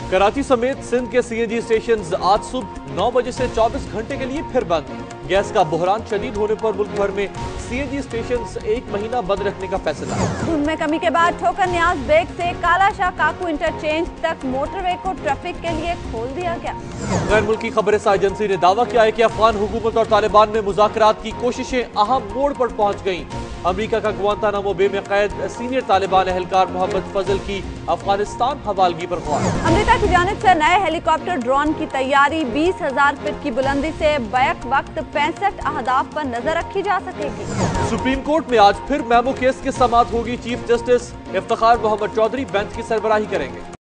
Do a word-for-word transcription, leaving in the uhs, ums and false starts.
कराची समेत सिंध के CNG station आज सुबह नौ बजे से चौबीस घंटे के लिए फिर बंद। गैस का बहरान शदीद होने पर मुल्क भर में सीएनजी स्टेशन एक महीना बंद रखने का फैसला। धुंध में कमी के बाद ठोकर न्याज बेग से काला शाह काकू इंटरचेंज तक मोटरवे को ट्रैफिक के लिए खोल दिया गया। गैर मुल्की खबरें एजेंसी ने दावा किया है कि अफगान हुकूमत और तालिबान में मुज़ाकरात की कोशिशें अहम मोड़ पर पहुंच गईं। अमेरिका का गुआंतानामो बे में कैद सीनियर तालिबान एहलकार मोहम्मद फजल की अफगानिस्तान हवालगी पर ख्वाह। अमेरिका की जानिब से नए हेलीकॉप्टर ड्रोन की तैयारी, बीस हजार फीट की बुलंदी से बैक वक्त पैंसठ अहदाफ पर नजर रखी जा सकेगी। सुप्रीम कोर्ट में आज फिर मेमो केस की समाअत होगी। Chief justice Iftikhar Mohammad Chaudhry bench की सरबराही करेंगे।